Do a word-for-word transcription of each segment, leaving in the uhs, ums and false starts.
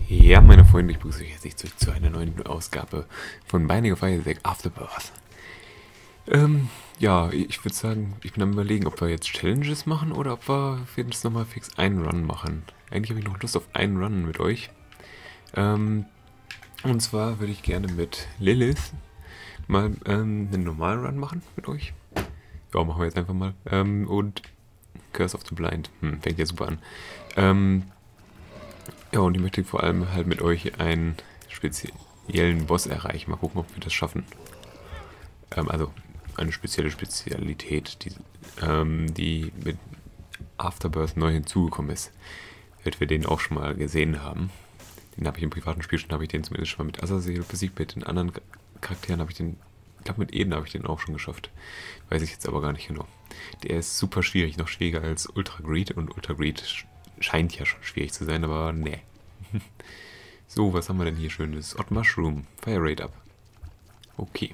Ja, meine Freunde, ich begrüße euch herzlich zurück zu einer neuen Ausgabe von Binding of Isaac Afterbirth. Ähm, ja, ich würde sagen, ich bin am überlegen, ob wir jetzt Challenges machen oder ob wir jetzt nochmal fix einen Run machen. Eigentlich habe ich noch Lust auf einen Run mit euch. Ähm, und zwar würde ich gerne mit Lilith mal ähm, einen normalen Run machen mit euch. Ja, machen wir jetzt einfach mal. Ähm, und Curse of the Blind. Hm, fängt ja super an. Ähm, Ja, und ich möchte vor allem halt mit euch einen speziellen Boss erreichen. Mal gucken, ob wir das schaffen. Ähm, also eine spezielle Spezialität, die, ähm, die mit Afterbirth neu hinzugekommen ist. Wird wir den auch schon mal gesehen haben. Den habe ich im privaten Spiel schon, habe ich den zumindest schon mal mit Azazel besiegt. Mit den anderen Charakteren habe ich den, ich glaube mit Eden habe ich den auch schon geschafft. Weiß ich jetzt aber gar nicht genau. Der ist super schwierig, noch schwieriger als Ultra Greed, und Ultra Greed scheint ja schon schwierig zu sein, aber nee. So, was haben wir denn hier Schönes? Odd Mushroom, Fire Rate up. Okay.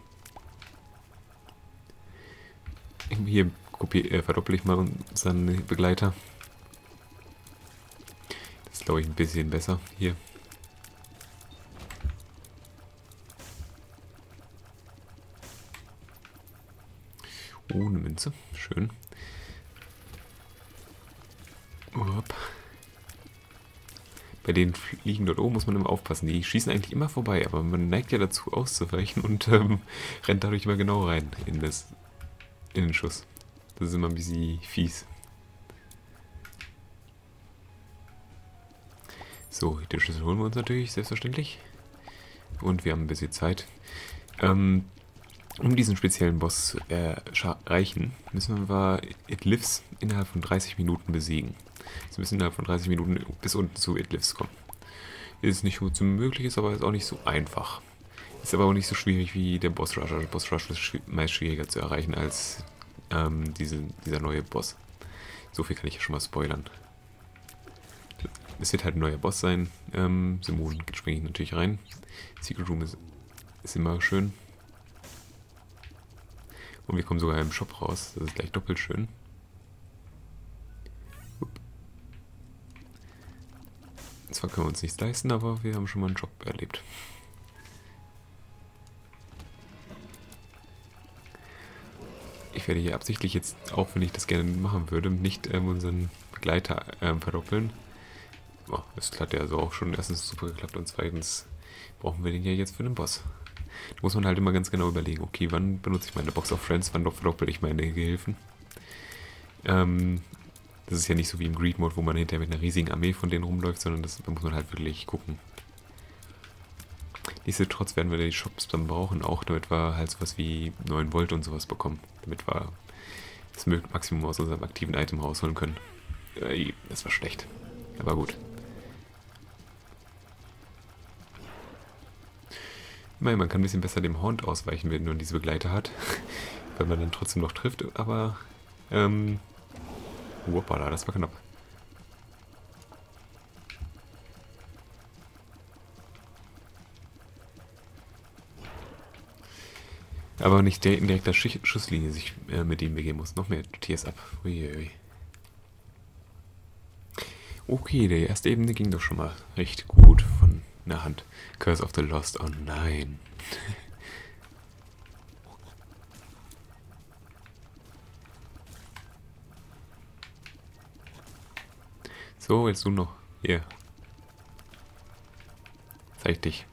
Hier äh, verdoppel ich mal unseren Begleiter. Das ist, glaube ich, ein bisschen besser hier. Oh, eine Münze. Schön. Upp. Bei den Fliegen dort oben muss man immer aufpassen. Die schießen eigentlich immer vorbei, aber man neigt ja dazu auszuweichen und ähm, rennt dadurch immer genau rein in, das, in den Schuss. Das ist immer ein bisschen fies. So, den Schlüssel holen wir uns natürlich, selbstverständlich. Und wir haben ein bisschen Zeit. Ähm, um diesen speziellen Boss zu erreichen, müssen wir It Lives innerhalb von dreißig Minuten besiegen. Wir müssen innerhalb von dreißig Minuten bis unten zu It Lives kommen. Ist nicht gut möglich, ist aber ist auch nicht so einfach. Ist aber auch nicht so schwierig wie der Boss Rush. Der Boss Rush ist schw meist schwieriger zu erreichen als ähm, diese, dieser neue Boss. So viel kann ich ja schon mal spoilern. Es wird halt ein neuer Boss sein. Ähm, Simon springe ich natürlich rein. Secret Room ist, ist immer schön. Und wir kommen sogar im Shop raus. Das ist gleich doppelt schön. Zwar können wir uns nichts leisten, aber wir haben schon mal einen Shop erlebt. Ich werde hier absichtlich jetzt, auch wenn ich das gerne machen würde, nicht ähm, unseren Begleiter ähm, verdoppeln. Oh, das hat ja also auch schon erstens super geklappt und zweitens brauchen wir den ja jetzt für den Boss. Da muss man halt immer ganz genau überlegen, okay, wann benutze ich meine Box of Friends, wann verdoppel ich meine Gehilfen. Ähm, das ist ja nicht so wie im Greed Mode, wo man hinterher mit einer riesigen Armee von denen rumläuft, sondern das, da muss man halt wirklich gucken. Nichtsdestotrotz werden wir die Shops dann brauchen, auch damit wir halt sowas wie neun Volt und sowas bekommen. Damit wir das Maximum aus unserem aktiven Item rausholen können. Äh, das war schlecht. Aber gut. Immerhin, man kann ein bisschen besser dem Haunt ausweichen, wenn man diese Begleiter hat. Weil man dann trotzdem noch trifft, aber... Ähm... Hoppala, das war knapp. Aber nicht in direkter Schusslinie sich äh, mit ihm begeben muss. Noch mehr Tiers ab. Uiuiui. Okay, die erste Ebene ging doch schon mal recht gut von der Hand. Curse of the Lost. Oh nein. So, jetzt du noch. Hier. Zeig dich.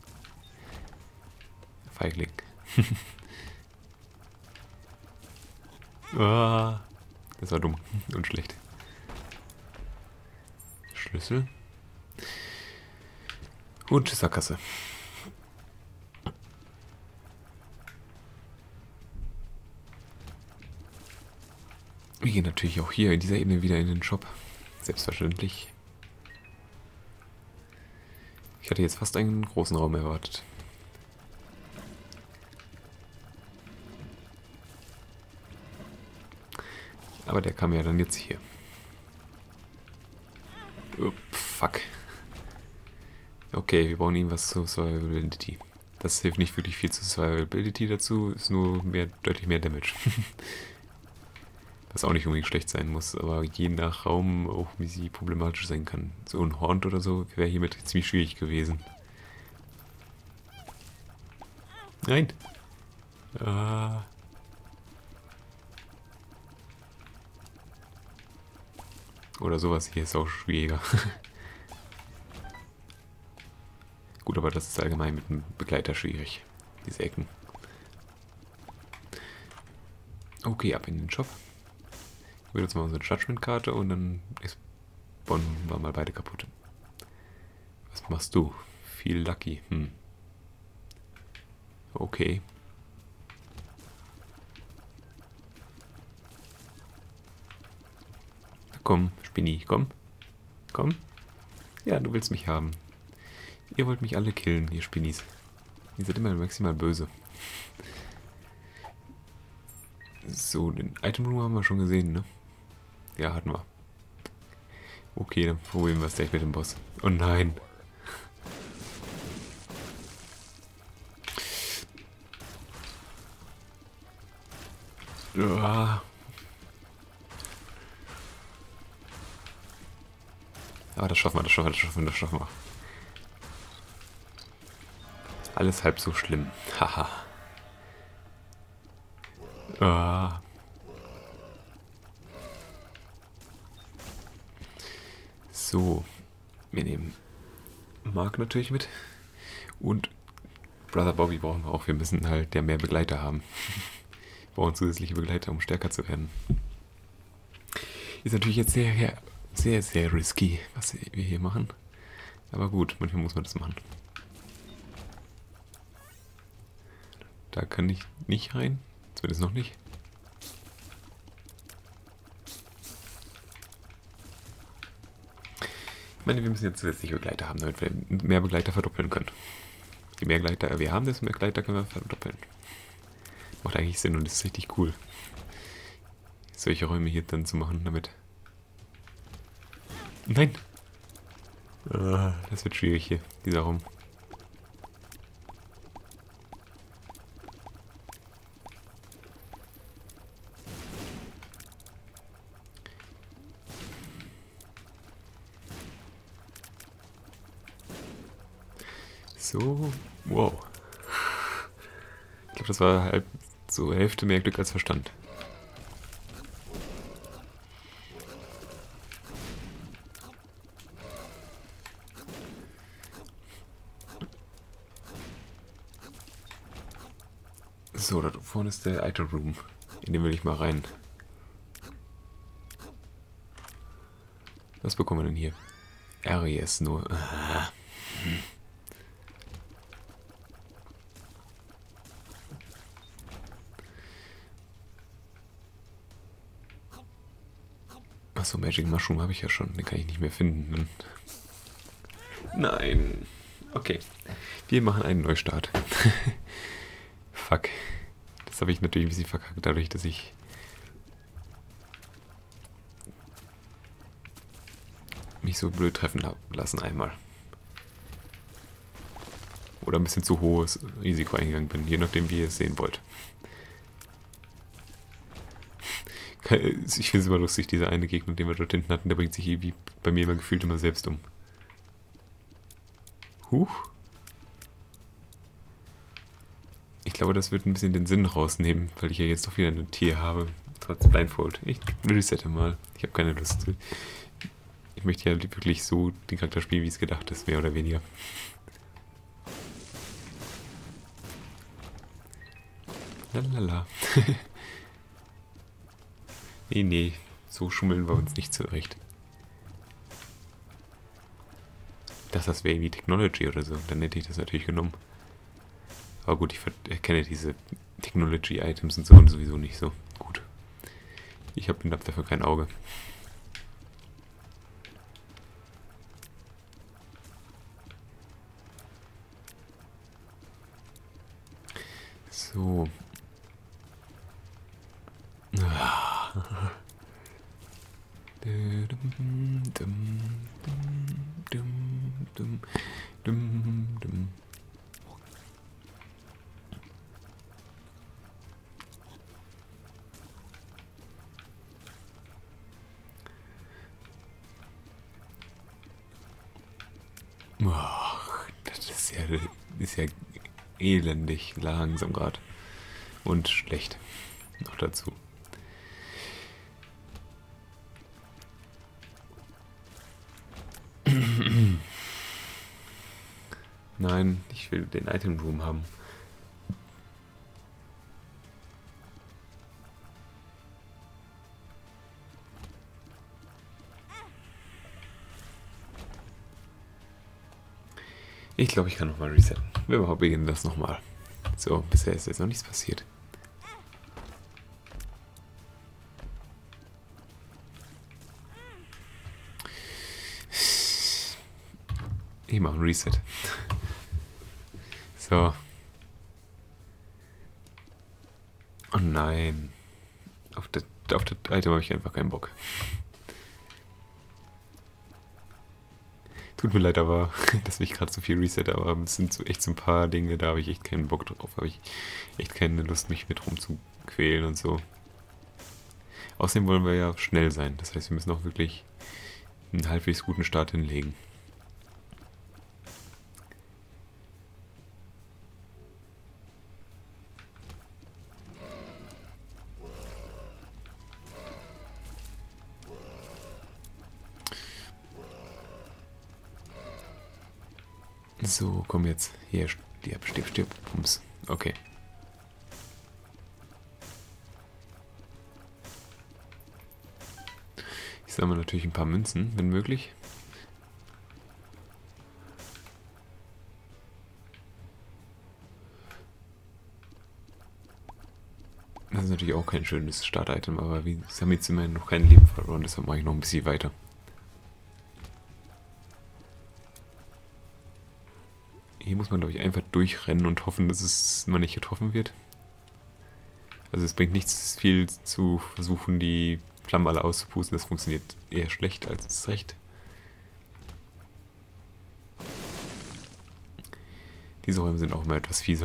Feigling. Ah, das war dumm und schlecht. Schlüssel. Und Sackgasse. Wir gehen natürlich auch hier in dieser Ebene wieder in den Shop. Selbstverständlich. Ich hatte jetzt fast einen großen Raum erwartet. Aber der kam ja dann jetzt hier. Oh, fuck. Okay, wir brauchen ihm was zu Survivability. Das hilft nicht wirklich viel zu Survivability dazu, ist nur mehr, deutlich mehr Damage. Was auch nicht unbedingt schlecht sein muss, aber je nach Raum auch wie sie problematisch sein kann. So ein Horn oder so wäre hiermit ziemlich schwierig gewesen. Nein! Ah. Oder sowas hier ist auch schwieriger. Gut, aber das ist allgemein mit einem Begleiter schwierig. Diese Ecken. Okay, ab in den Shop. Ich will jetzt mal unsere Judgment-Karte und dann ist Bonn war mal beide kaputt. Was machst du? Viel Lucky. Hm. Okay. Komm, Spinni, komm. Komm. Ja, du willst mich haben. Ihr wollt mich alle killen, ihr Spinnis. Ihr seid immer maximal böse. So, den Item Room haben wir schon gesehen, ne? Ja, hatten wir. Okay, dann probieren wir es gleich mit dem Boss. Oh nein. Ah. Aber das schaffen wir, das schaffen wir, das schaffen wir, das schaffen wir. Alles halb so schlimm. Haha. Ah. So. Wir nehmen Mark natürlich mit. Und Brother Bobby brauchen wir auch. Wir müssen halt ja mehr Begleiter haben. Wir brauchen zusätzliche Begleiter, um stärker zu werden. Ist natürlich jetzt sehr, sehr, sehr risky, was wir hier machen. Aber gut, manchmal muss man das machen. Da kann ich nicht rein. Zumindest noch nicht. Ich meine, wir müssen jetzt zusätzliche Begleiter haben, damit wir mehr Begleiter verdoppeln können. Je mehr Begleiter wir haben, desto mehr Begleiter können wir verdoppeln. Macht eigentlich Sinn und ist richtig cool, solche Räume hier dann zu machen damit. Nein! Ah, das wird schwierig hier, dieser Raum. So, wow. Ich glaube, das war halb so Hälfte mehr Glück als Verstand. So, da vorne ist der Item Room. In den will ich mal rein. Was bekommen wir denn hier? Aries nur. Ah. Hm. Achso, Magic Mushroom habe ich ja schon. Den kann ich nicht mehr finden. Nein. Okay. Wir machen einen Neustart. Fuck. Das habe ich natürlich ein bisschen verkackt, dadurch, dass ich mich so blöd treffen habe lassen einmal. Oder ein bisschen zu hohes Risiko eingegangen bin, je nachdem, wie ihr es sehen wollt. Ich finde es immer lustig, dieser eine Gegner, den wir dort hinten hatten, der bringt sich irgendwie bei mir immer gefühlt immer selbst um. Huch. Ich glaube, das wird ein bisschen den Sinn rausnehmen, weil ich ja jetzt doch wieder ein Tier habe, trotz Blindfold. Ich resette mal. Ich habe keine Lust. Ich möchte ja wirklich so den Charakter spielen, wie es gedacht ist, mehr oder weniger. Lalala. Nee, nee, so schummeln wir uns nicht zurecht. Das, das wäre irgendwie Technology oder so, dann hätte ich das natürlich genommen. Aber gut, ich erkenne diese Technology-Items und so und sowieso nicht so gut. Ich habe dafür kein Auge. So. Ach, das ist ja, ist ja elendig langsam gerade. Und schlecht. Noch dazu. Nein, ich will den Item Room haben. Ich glaube, ich kann nochmal resetten. Wir beginnen das nochmal. So, bisher ist jetzt noch nichts passiert. Ich mache ein Reset. So. Oh nein. Auf das, auf das Item habe ich einfach keinen Bock. Tut mir leid, aber dass ich gerade so viel reset, aber es sind so echt so ein paar Dinge, da habe ich echt keinen Bock drauf. Habe ich echt keine Lust, mich mit rumzuquälen und so. Außerdem wollen wir ja schnell sein. Das heißt, wir müssen auch wirklich einen halbwegs guten Start hinlegen. So, komm jetzt. Hier, stirb, stirb, stirb. Pumps. Okay. Ich sammle natürlich ein paar Münzen, wenn möglich. Das ist natürlich auch kein schönes Start-Item, aber wir haben jetzt immerhin noch kein Leben verloren, deshalb mache ich noch ein bisschen weiter. Hier muss man, glaube ich, einfach durchrennen und hoffen, dass es man nicht getroffen wird. Also es bringt nichts viel zu versuchen, die Flammen alle auszupusten. Das funktioniert eher schlecht als recht. Diese Räume sind auch immer etwas fieser.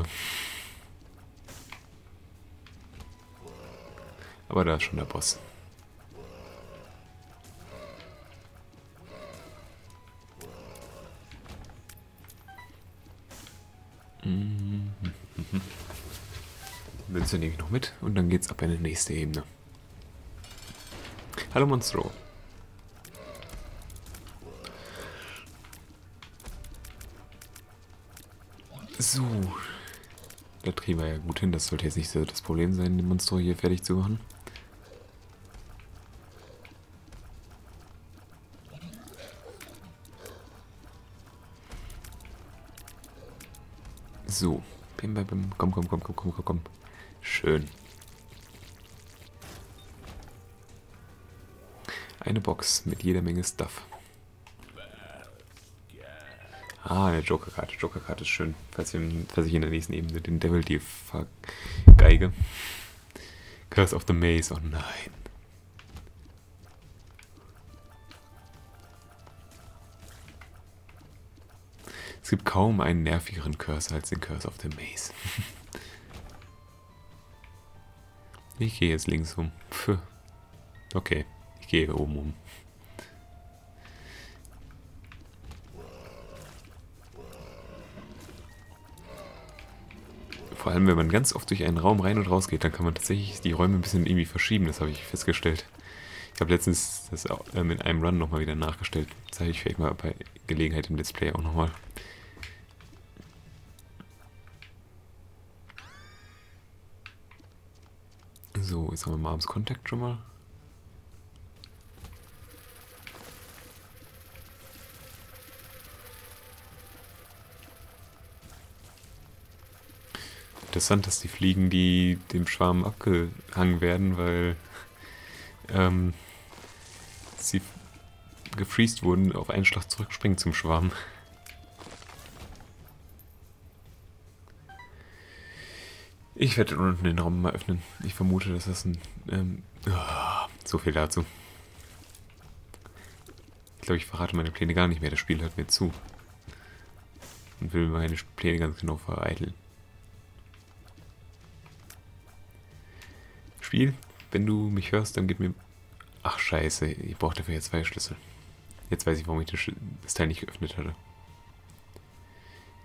Aber da ist schon der Boss. Münze nehme ich noch mit und dann geht's ab in die nächste Ebene. Hallo Monstro. So. Da kriegen wir ja gut hin. Das sollte jetzt nicht so das Problem sein, den Monstro hier fertig zu machen. So. Bim, bim, bim. Komm, komm, komm, komm, komm, komm, komm. Schön. Eine Box mit jeder Menge Stuff. Ah, eine Joker-Karte. Joker-Karte ist schön. Falls, wir, falls ich in der nächsten Ebene den Devil die vergeige. Curse of the Maze. Oh nein. Es gibt kaum einen nervigeren Curse als den Curse of the Maze. Ich gehe jetzt links um. Pff. Okay, ich gehe oben um. Vor allem, wenn man ganz oft durch einen Raum rein und raus geht, dann kann man tatsächlich die Räume ein bisschen irgendwie verschieben. Das habe ich festgestellt. Ich habe letztens das auch, äh, mit einem Run nochmal wieder nachgestellt. Das zeige ich vielleicht mal bei Gelegenheit im Let's Play auch nochmal. So, jetzt haben wir Moms Contact schon mal. Interessant, dass die Fliegen, die dem Schwarm abgehangen werden, weil ähm, sie gefreezed wurden, auf einen Schlag zurückspringen zum Schwarm. Ich werde unten den Raum mal öffnen. Ich vermute, dass das ein... Ähm, oh, so viel dazu. Ich glaube, ich verrate meine Pläne gar nicht mehr. Das Spiel hört mir zu. Und will meine Pläne ganz genau vereiteln. Spiel, wenn du mich hörst, dann gib mir... Ach scheiße, ich brauche dafür jetzt zwei Schlüssel. Jetzt weiß ich, warum ich das Teil nicht geöffnet hatte.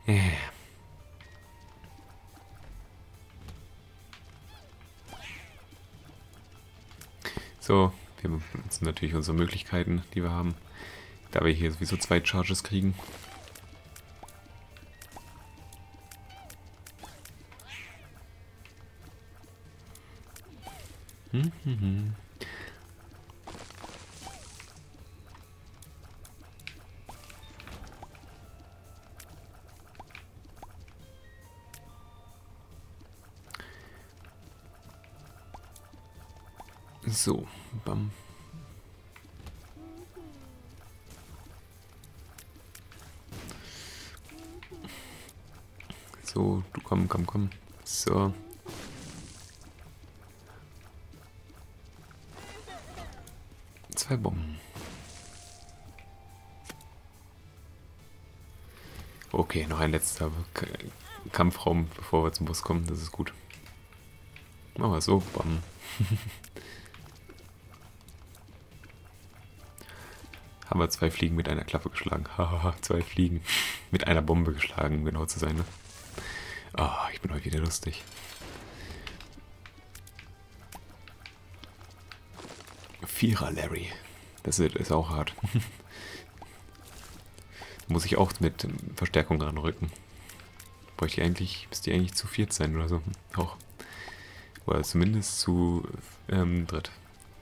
Äh. So, wir benutzen natürlich unsere Möglichkeiten, die wir haben. Da wir hier sowieso zwei Charges kriegen. Hm, hm, hm. So, bam. So, du komm, komm, komm. So. Zwei Bomben. Okay, noch ein letzter K Kampfraum, bevor wir zum Boss kommen. Das ist gut. Machen wir so, bam. Haben wir zwei Fliegen mit einer Klappe geschlagen. Hahaha, zwei Fliegen mit einer Bombe geschlagen, um genau zu sein, ne? Ah, ich bin heute wieder lustig. Vierer Larry. Das ist auch hart. Muss ich auch mit Verstärkung ranrücken. Bräuchte ich eigentlich, müsste die eigentlich zu viert sein oder so. Auch. Oder zumindest zu ähm, dritt.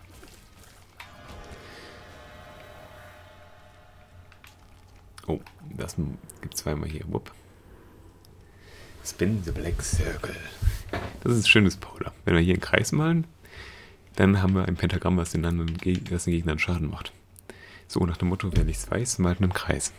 Oh, das gibt zweimal hier. Wupp. Spin the Black Circle. Das ist ein schönes Powder. Wenn wir hier einen Kreis malen, dann haben wir ein Pentagramm, was den, anderen, was den Gegnern Schaden macht. So nach dem Motto, wer nichts weiß, malt einen Kreis.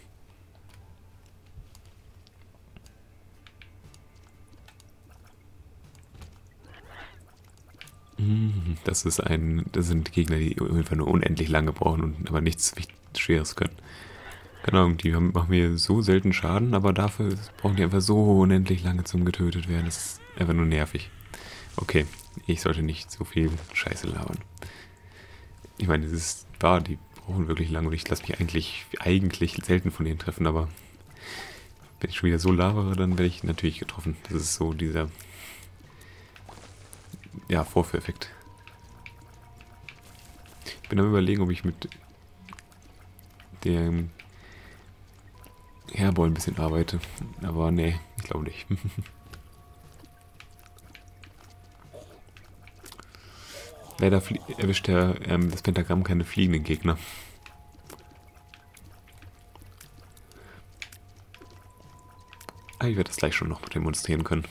Das ist ein, das sind Gegner, die einfach nur unendlich lange brauchen und aber nichts Schweres können. Keine Ahnung, die haben, machen mir so selten Schaden, aber dafür brauchen die einfach so unendlich lange zum getötet werden. Das ist einfach nur nervig. Okay, ich sollte nicht so viel Scheiße labern. Ich meine, es ist wahr, die brauchen wirklich lange und ich lasse mich eigentlich, eigentlich selten von denen treffen, aber wenn ich schon wieder so labere, dann werde ich natürlich getroffen. Das ist so dieser, ja, Vorführeffekt. Ich bin am Überlegen, ob ich mit dem Hairball ein bisschen arbeite. Aber nee, ich glaube nicht. Leider erwischt der, ähm, das Pentagramm keine fliegenden Gegner. Ah, ich werde das gleich schon noch demonstrieren können.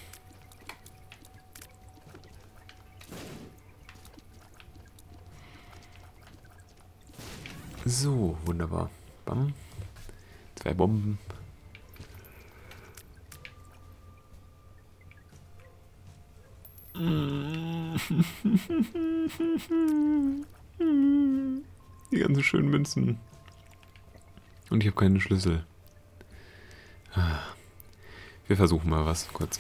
So, wunderbar. Bam. Zwei Bomben. Die ganzen schönen Münzen. Und ich habe keinen Schlüssel. Wir versuchen mal was kurz.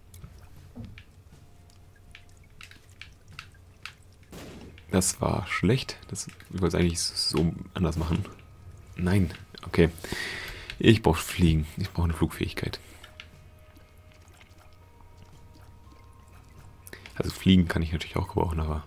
Das war schlecht. Das ich wollte es eigentlich so anders machen. Nein, okay. Ich brauche Fliegen. Ich brauche eine Flugfähigkeit. Also Fliegen kann ich natürlich auch gebrauchen, aber...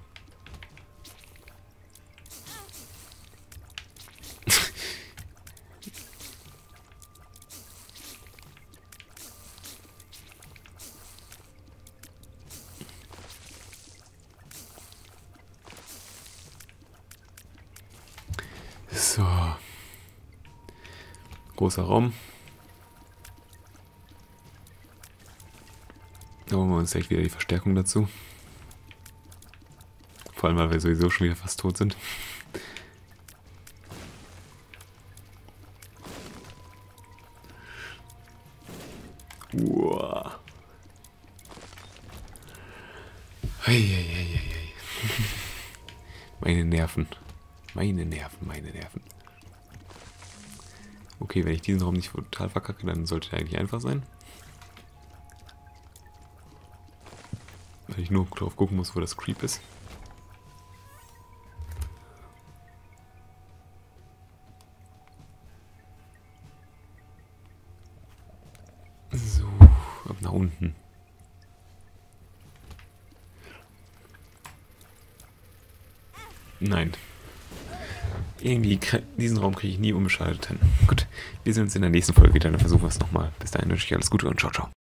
So. Großer Raum. Da holen wir uns gleich wieder die Verstärkung dazu. Vor allem, weil wir sowieso schon wieder fast tot sind. Uah. Eieieiei. Meine Nerven. Meine Nerven, meine Nerven. Okay, wenn ich diesen Raum nicht total verkacke, dann sollte der eigentlich einfach sein. Weil ich nur drauf gucken muss, wo das Creep ist. unten. Nein. Irgendwie, diesen Raum kriege ich nie unbeschadet hin. Gut, wir sehen uns in der nächsten Folge wieder, dann versuchen wir es nochmal. Bis dahin wünsche ich alles Gute und ciao, ciao.